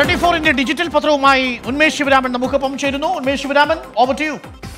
24 digital പത്രവുമായി Unmesh Sivaraman നമുക്കൊപ്പം ചേരുന്നു. Unmesh Sivaraman, over to you.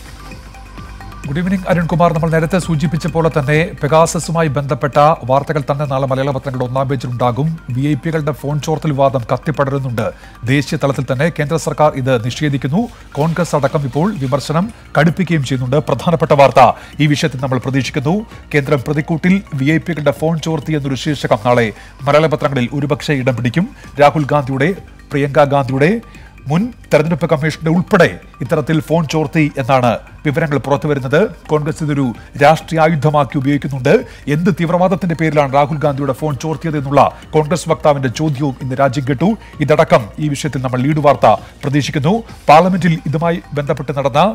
Good evening Arunkumar. നമ്മൾ നേരത്തെ സൂചിപ്പിച്ച പോലെ തന്നെ പെഗാസസുമായി ബന്ധപ്പെട്ട വാർത്തകൾ തന്നെ നാളെ മലയാള പത്രങ്ങളുടെ ഒന്നാം പേജിലുണ്ടാകും. വിഐപികളുടെ ഫോൺ ചോർത്തൽ വിവാദം കത്തിപ്പടരുന്നുണ്ട്. ദേശീയ തലത്തിൽ തന്നെ കേന്ദ്ര സർക്കാർ ഇത് നിഷേധിക്കുന്നു. കോൺഗ്രസ് അടക്കം ഇപ്പോൾ വിമർശനം കടുപ്പിക്കുകയും ചെയ്യുന്നുണ്ട്. പ്രധാനപ്പെട്ട വാർത്ത ഈ വിഷയത്തിൽ നമ്മൾ പ്രതീക്ഷിക്കുന്നു. കേന്ദ്രം പ്രതിക്കൂട്ടിൽ വിഐപികളുടെ ഫോൺ ചോർത്തി എന്നൊരു ശീർഷകം നാളെ മലയാള പത്രങ്ങളിൽ ഒരുപക്ഷെ ഇടം പിടിക്കും. രാഹുൽ ഗാന്ധിയുടെ, പ്രിയങ്ക ഗാന്ധിയുടെ, മുൻ തെരഞ്ഞെടുപ്പ് കമ്മീഷന്റെ ഉൾപ്പെടെ ഇത്തരത്തിൽ ഫോൺ ചോർത്തി എന്നാണ് വിവരങ്ങൾ പുറത്തുവരുന്നത്. കോൺഗ്രസ് ഇതൊരു രാഷ്ട്രീയ ആയുധമാക്കി ഉപയോഗിക്കുന്നുണ്ട്. എന്ത് തീവ്രവാദത്തിന്റെ പേരിലാണ് രാഹുൽ ഗാന്ധിയുടെ ഫോൺ ചോർത്തിയത് എന്നുള്ള കോൺഗ്രസ് വക്താവിന്റെ ചോദ്യവും ഇന്ന് രാജ്യം കേട്ടു. ഇതടക്കം ഈ വിഷയത്തിൽ നമ്മൾ ലീഡ് വാർത്ത പ്രതീക്ഷിക്കുന്നു. പാർലമെന്റിൽ ഇതുമായി ബന്ധപ്പെട്ട് നടന്ന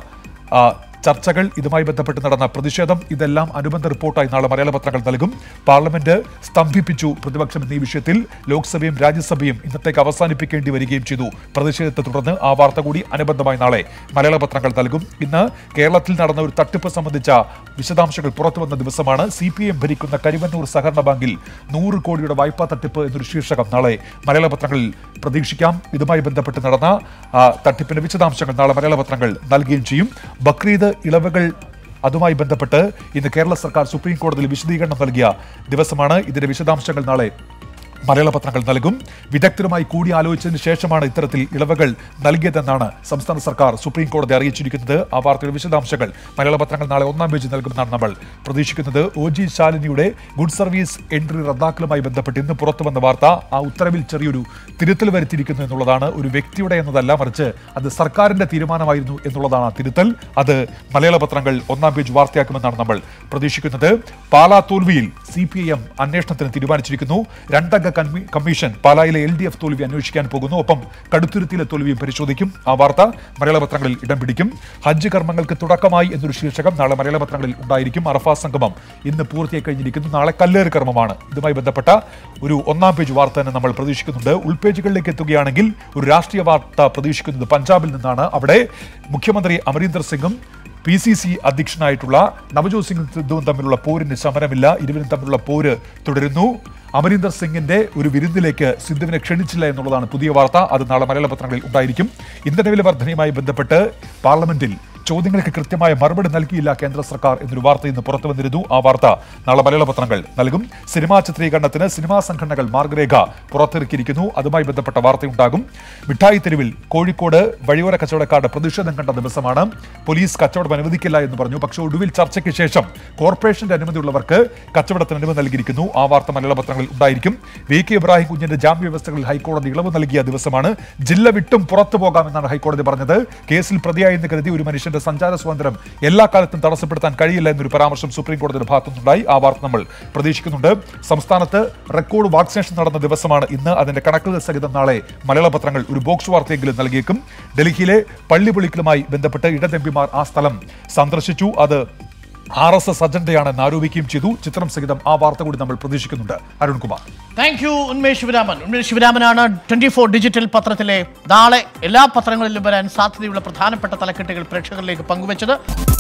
ചർച്ചകൾ, ഇതുമായി ബന്ധപ്പെട്ട് നടന്ന പ്രതിഷേധം, ഇതെല്ലാം അനുബന്ധ റിപ്പോർട്ടായി നാളെ മലയാള പത്രങ്ങൾ നൽകും. പാർലമെന്റ് സ്തംഭിപ്പിച്ചു പ്രതിപക്ഷം എന്നീ വിഷയത്തിൽ ലോക്സഭയും രാജ്യസഭയും ഇന്നത്തേക്ക് അവസാനിപ്പിക്കേണ്ടി വരികയും ചെയ്തു. പ്രതിഷേധത്തെ തുടർന്ന് ആ വാർത്ത കൂടി അനുബന്ധമായി നാളെ മലയാള പത്രങ്ങൾ നൽകും. ഇന്ന് കേരളത്തിൽ നടന്ന ഒരു തട്ടിപ്പ് സംബന്ധിച്ച വിശദാംശങ്ങൾ പുറത്തുവന്ന ദിവസമാണ്. CPM ഭരിക്കുന്ന കരിവന്നൂർ സഹകരണ ബാങ്കിൽ 100 കോടിയുടെ വായ്പാ തട്ടിപ്പ് എന്നൊരു ശീർഷകം നാളെ മലയാള പത്രങ്ങളിൽ പ്രതീക്ഷിക്കാം. ഇതുമായി ബന്ധപ്പെട്ട് നടന്ന തട്ടിപ്പിന്റെ വിശദാംശങ്ങൾ നാളെ മലയാള പത്രങ്ങൾ നൽകുകയും ചെയ്യും. ബക്രീദ് ഇളവുകൾ, അതുമായി ബന്ധപ്പെട്ട് ഇന്ന് കേരള സർക്കാർ സുപ്രീം കോടതിയിൽ വിശദീകരണം നൽകിയ ദിവസമാണ്. ഇതിന്റെ വിശദാംശങ്ങൾ നാളെ മലയാള പത്രങ്ങൾ നൽകും. വിദഗ്ധരുമായി കൂടിയാലോചിച്ചതിന് ശേഷമാണ് ഇത്തരത്തിൽ ഇളവുകൾ നൽകിയതെന്നാണ് സംസ്ഥാന സർക്കാർ സുപ്രീം കോടതി അറിയിച്ചിരിക്കുന്നത്. ആ വാർത്തയുടെ വിശദാംശങ്ങൾ മലയാള പത്രങ്ങൾ നാളെ ഒന്നാം പേജിൽ നൽകുമെന്നാണ് നമ്മൾ പ്രതീക്ഷിക്കുന്നത്. OG ശാലിനിയുടെ ഗുഡ് സർവീസ് എൻട്രി റദ്ദാക്കലുമായി ബന്ധപ്പെട്ട് ഇന്ന് പുറത്തു വന്ന വാർത്ത, ആ ഉത്തരവിൽ ചെറിയൊരു തിരുത്തൽ വരുത്തിയിരിക്കുന്നു എന്നുള്ളതാണ്. ഒരു വ്യക്തിയുടെ എന്നതല്ല, മറിച്ച് അത് സർക്കാരിന്റെ തീരുമാനമായിരുന്നു എന്നുള്ളതാണ് ആ തിരുത്തൽ. അത് മലയാള പത്രങ്ങൾ ഒന്നാം പേജ് വാർത്തയാക്കുമെന്നാണ് നമ്മൾ പ്രതീക്ഷിക്കുന്നത്. പാലാ തോൽവിയിൽ CPIM അന്വേഷണത്തിന് തീരുമാനിച്ചിരിക്കുന്നു. 2 അംഗ കമ്മീഷൻ പാലായിലെ LDF തോൽവി അന്വേഷിക്കാൻ പോകുന്നു. ഒപ്പം കടുത്തുരുത്തിയിലെ തോൽവിയും പരിശോധിക്കും. ആ വാർത്ത മലയാള പത്രങ്ങളിൽ ഇടം പിടിക്കും. ഹജ്ജ് കർമ്മങ്ങൾക്ക് തുടക്കമായി എന്നൊരു ശീർഷകം നാളെ മലയാള പത്രങ്ങളിൽ ഉണ്ടായിരിക്കും. അറഫാ സംഗമം ഇന്ന് പൂർത്തിയായി കഴിഞ്ഞിരിക്കുന്നു. നാളെ കല്ലേറ് കർമ്മമാണ്. ഇതുമായി ബന്ധപ്പെട്ട ഒരു ഒന്നാം പേജ് വാർത്ത തന്നെ നമ്മൾ പ്രതീക്ഷിക്കുന്നുണ്ട്. ഉൾപേജുകളിലേക്ക് എത്തുകയാണെങ്കിൽ ഒരു രാഷ്ട്രീയ വാർത്ത പ്രതീക്ഷിക്കുന്നത് പഞ്ചാബിൽ നിന്നാണ്. അവിടെ മുഖ്യമന്ത്രി അമരീന്ദർ സിംഗും PCC അധ്യക്ഷനായിട്ടുള്ള നവജോത് സിംഗും തമ്മിലുള്ള പോരിന് ശമനമില്ല. ഇരുവരും തമ്മിലുള്ള പോര് തുടരുന്നു. അമരീന്ദർ സിംഗിന്റെ ഒരു വിരുന്നിലേക്ക് സിദ്ധുവിനെ ക്ഷണിച്ചില്ല എന്നുള്ളതാണ് പുതിയ വാർത്ത. അത് നാളെ മലയാള പത്രങ്ങളിൽ ഉണ്ടായിരിക്കും. ഇന്ധനവില വർധനയുമായി ബന്ധപ്പെട്ട് പാർലമെന്റിൽ ചോദ്യങ്ങൾക്ക് കൃത്യമായ മറുപടി നൽകിയില്ല കേന്ദ്ര സർക്കാർ എന്നൊരു വാർത്ത ഇന്ന് പുറത്തു വന്നിരുന്നു. ആ വാർത്ത നാളെ മലയാള പത്രങ്ങൾ നൽകും. സിനിമാ ചിത്രീകരണത്തിന് സിനിമാ സംഘടനകൾ മാർഗരേഖ പുറത്തിറക്കിയിരിക്കുന്നു. അതുമായി ബന്ധപ്പെട്ട വാർത്തയുണ്ടാകും. മിഠായി തെരുവിൽ കോഴിക്കോട് വഴിയോര കച്ചവടക്കാരുടെ പ്രതിഷേധം കണ്ട ദിവസമാണ്. പോലീസ് കച്ചവടം അനുവദിക്കില്ല എന്ന് പറഞ്ഞു. പക്ഷേ ഒടുവിൽ ചർച്ചയ്ക്ക് ശേഷം കോർപ്പറേഷന്റെ അനുമതിയുള്ളവർക്ക് കച്ചവടത്തിന് അനുമതി നൽകിയിരിക്കുന്നു. ആ വാർത്ത മലയാള പത്രങ്ങളിൽ ഉണ്ടായിരിക്കും. VK ഇബ്രാഹിം കുഞ്ഞിന്റെ ജാമ്യ വ്യവസ്ഥകളിൽ ഹൈക്കോടതി ഇളവ് നൽകിയ ദിവസമാണ്. ജില്ല വിട്ടും പുറത്തു പോകാമെന്നാണ് ഹൈക്കോടതി പറഞ്ഞത്. കേസിൽ പ്രതിയായെന്ന് കരുതി ഒരു മനുഷ്യന്റെ സഞ്ചാര സ്വാതന്ത്ര്യം എല്ലാ കാലത്തും തടസ്സപ്പെടുത്താൻ കഴിയില്ല എന്നൊരു പരാമർശം സുപ്രീം കോടതിയുടെ ഭാഗത്തുനിന്നുണ്ടായി. ആ വാർത്ത നമ്മൾ പ്രതീക്ഷിക്കുന്നുണ്ട്. സംസ്ഥാനത്ത് റെക്കോർഡ് വാക്സിനേഷൻ നടന്ന ദിവസമാണ് ഇന്ന്. അതിന്റെ കണക്കുകൾ സഹിതം നാളെ മലയാള പത്രങ്ങൾ ഒരു ബോക്സ് വാർത്തയെങ്കിലും നൽകിയേക്കും. ഡൽഹിയിലെ പള്ളി പൊളിക്കലുമായി ബന്ധപ്പെട്ട് ഇടതെമ്പിമാർ ആ സ്ഥലം സന്ദർശിച്ചു. അത് RSS അജണ്ടയാണെന്ന് ആരോപിക്കുകയും ചെയ്തു. ചിത്രം സഹിതം ആ വാർത്ത കൂടി നമ്മൾ പ്രതീക്ഷിക്കുന്നുണ്ട്. Arunkumar, thank you. ഉന്മേഷ് ശിവരാമൻ. ഉന്മേഷ് ശിവരാമനാണ് 24 ഡിജിറ്റൽ പത്രത്തിലെ നാളെ എല്ലാ പത്രങ്ങളിലും വരാൻ സാധ്യതയുള്ള പ്രധാനപ്പെട്ട തലക്കെട്ടുകൾ പ്രേക്ഷകരിലേക്ക് പങ്കുവച്ചത്.